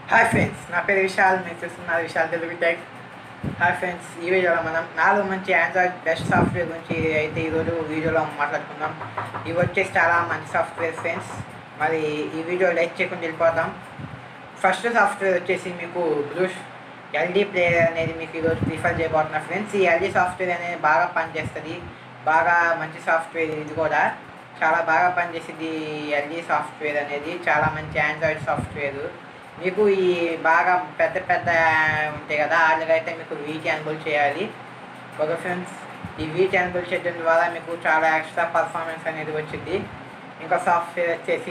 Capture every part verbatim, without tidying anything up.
Hi friends, నా పేరు విశాల్. మీరు చూస్తున్నారు Vishal Telugu tech. Hi friends, ఈ వీడియోలో మనం నాలుగు మంచి ఆండ్రాయిడ్ బెస్ట్ సాఫ్ట్వేర్ గురించి అయితే ఈరోజు వీడియోలో మాట్లాడుకుందాం. ఇవి వచ్చేసి చాలా మంచి సాఫ్ట్వేర్ ఫ్రెండ్స్. మరి ఈ వీడియో లైక్ చేయకుండా వెళ్ళిపోతాం. ఫస్ట్ సాఫ్ట్వేర్ వచ్చేసి మీకు బ్లూష్ ఎల్జీ ప్లేయర్ అనేది మీకు ఈరోజు ప్రిఫర్ చేయబోతున్నా ఫ్రెండ్స్. ఈ ఎల్జీ సాఫ్ట్వేర్ అనేది బాగా పనిచేస్తుంది, బాగా మంచి సాఫ్ట్వేర్. ఇది కూడా చాలా బాగా పనిచేసేది. ఎల్జీ సాఫ్ట్వేర్ అనేది చాలా మంచి ఆండ్రాయిడ్ సాఫ్ట్వేర్. మీకు ఈ బాగా పెద్ద పెద్ద ఉంటాయి కదా, వాళ్ళకైతే మీకు వీటి ఎనేబుల్ చేయాలి. ఓకే ఫ్రెండ్స్, ఈ వీటి ఎనేబుల్ చేయడం ద్వారా మీకు చాలా ఎక్స్ట్రా పర్ఫార్మెన్స్ అనేది వచ్చింది. ఇంకో సాఫ్ట్వేర్ వచ్చేసి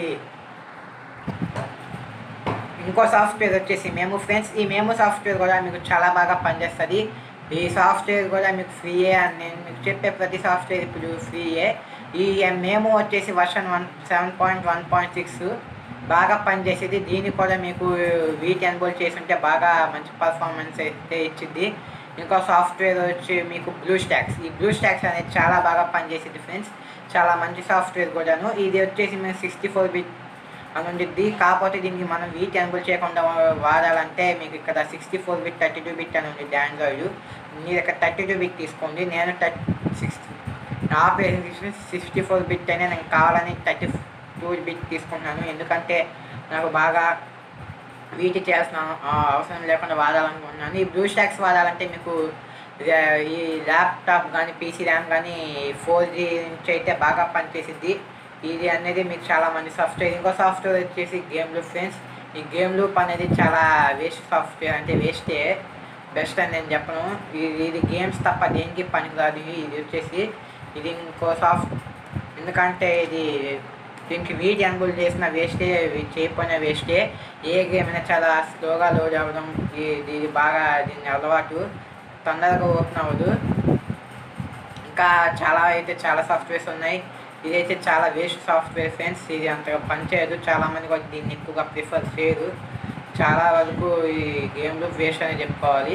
ఇంకో సాఫ్ట్వేర్ వచ్చేసి మేము ఫ్రెండ్స్. ఈ మేము సాఫ్ట్వేర్ కూడా మీకు చాలా బాగా పనిచేస్తుంది. ఈ సాఫ్ట్వేర్ కూడా మీకు ఫ్రీయే అని నేను మీకు చెప్పే ప్రతి సాఫ్ట్వేర్ ఇప్పుడు ఫ్రీయే. ఈ మేము వచ్చేసి version one seven point one point six బాగా పనిచేసేది. దీన్ని కూడా మీకు వీటి ఎనేబుల్ చేసి ఉంటే బాగా మంచి పర్ఫార్మెన్స్ అయితే ఇచ్చింది. ఇంకో సాఫ్ట్వేర్ వచ్చి మీకు బ్లూ స్టాక్స్. ఈ బ్లూ స్టాక్స్ అనేది చాలా బాగా పనిచేసేది ఫ్రెండ్స్, చాలా మంచి సాఫ్ట్వేర్ కూడాను. ఇది వచ్చేసి మేము సిక్స్టీ ఫోర్ బిట్ అని ఉండిద్ది. కాకపోతే దీనికి మనం వీటి ఎనేబుల్ చేయకుండా వాడాలంటే మీకు ఇక్కడ sixty four bit thirty two bit అని ఉండిద్ది ఆండ్రాయిడ్. మీరు ఇక్కడ థర్టీ టూ బిట్ తీసుకోండి. నేను థర్టీ సిక్స్టీ నా పేరు సిక్స్టీ ఫోర్ బిట్ అయినా నేను కావాలని థర్టీ టూ బిట్ తీసుకుంటున్నాను. ఎందుకంటే నాకు బాగా వీటి చేయాల్సిన అవసరం లేకుండా వాడాలనుకుంటున్నాను. ఈ బ్లూ స్టాక్స్ వాడాలంటే మీకు ఈ ల్యాప్టాప్ కానీ పీసీ ర్యామ్ కానీ ఫోర్ జీ నుంచి అయితే బాగా పనిచేసిద్ది. ఇది అనేది మీకు చాలా మంచి సాఫ్ట్వేర్. ఇంకో సాఫ్ట్వేర్ వచ్చేసి గేమ్ లూప్ ఫ్రెండ్స్. ఈ గేమ్ లూప్ అనేది చాలా వేస్ట్ సాఫ్ట్వేర్, అంటే వేస్టే, బెస్ట్ అని నేను చెప్పను. ఇది ఇది గేమ్స్ తప్ప దేనికి పనికిరాదు. ఇది వచ్చేసి ఇది ఇంకో సాఫ్ట్, ఎందుకంటే ఇది దీనికి వీటి ఎనేబుల్ చేసిన వేస్టే, చేయకపోయినా వేస్టే. ఏ గేమ్ అయినా చాలా స్లోగా లోడ్ అవ్వడం, ఇది ఇది బాగా దీన్ని అలవాటు, తొందరగా ఓపెన్ అవ్వదు. ఇంకా చాలా అయితే చాలా సాఫ్ట్వేర్స్ ఉన్నాయి. ఇదైతే చాలా వేస్ట్ సాఫ్ట్వేర్ ఫ్రెండ్స్. ఇది అంతగా పనిచేయదు. చాలామంది కూడా దీన్ని ఎక్కువగా ప్రిఫర్ చేయరు. చాలా వరకు ఈ గేమ్లో వేస్ట్ అని చెప్పుకోవాలి.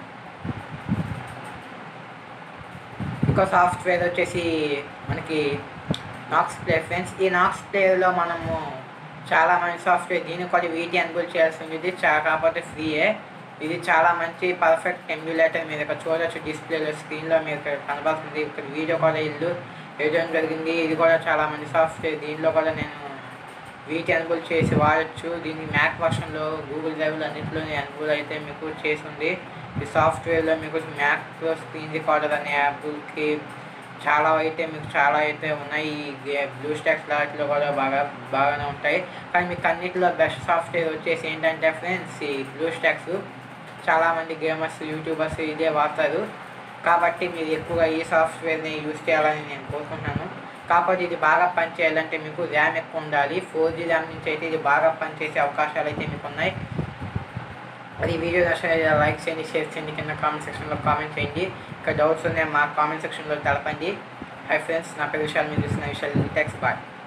ఇంకో సాఫ్ట్వేర్ వచ్చేసి మనకి నాక్స్ ప్లే ఫ్రెండ్స్. ఈ నాక్స్ ప్లేలో మనము చాలా మంచి సాఫ్ట్వేర్. దీన్ని కూడా వీటి ఎనేబుల్ చేయాల్సి ఉంది. చాలా కాకపోతే ఫ్రీయే. ఇది చాలా మంచి పర్ఫెక్ట్ ఎమ్యులేటర్. మీరు ఇక్కడ చూడవచ్చు డిస్ప్లేలో, స్క్రీన్లో మీరు ఇక్కడ కనబడుతుంది. ఇక్కడ వీడియో కూడా ఇల్లు వేయడం జరిగింది. ఇది కూడా చాలా మంచి సాఫ్ట్వేర్. దీనిలో కూడా నేను వీటి ఎనేబుల్ చేసి వాడచ్చు. దీన్ని మ్యాక్ వర్షన్లో, గూగుల్ డ్రైవ్లో అన్నింటిలో ఎనేబుల్ అయితే మీకు చేసి ఉంది. ఈ సాఫ్ట్వేర్లో మీకు మ్యాక్లో స్క్రీన్ రికార్డర్ అనే యాప్కి చాలా అయితే మీకు చాలా అయితే ఉన్నాయి. ఈ బ్లూ స్టాక్స్ లాంటిలో కూడా బాగా బాగానే ఉంటాయి. కానీ మీకు అన్నింటిలో బెస్ట్ సాఫ్ట్వేర్ వచ్చేసి ఏంటంటే ఫ్రెండ్స్ ఈ బ్లూ స్టాక్స్. చాలామంది గేమర్స్, యూట్యూబర్స్ ఇదే వాడతారు. కాబట్టి మీరు ఎక్కువగా ఈ సాఫ్ట్వేర్ని యూజ్ చేయాలని నేను కోరుకుంటున్నాను. కాకపోతే ఇది బాగా పనిచేయాలంటే మీకు ర్యామ్ ఎక్కువ ఉండాలి. ఫోర్ జీ ర్యామ్ నుంచి అయితే ఇది బాగా పనిచేసే అవకాశాలు అయితే మీకు ఉన్నాయి. మరి ఈ వీడియో నచ్చితే లైక్ చేయండి, షేర్ చేయండి, కింద కామెంట్ సెక్షన్లో కామెంట్ చేయండి. ఇంకా డౌట్స్ ఉన్నాయి మా కామెంట్ సెక్షన్లో తెలపండి. హై ఫ్రెండ్స్, నా పేరు విశాల్. మీరు చూసిన విశాల్ టెక్స్. బాయ్.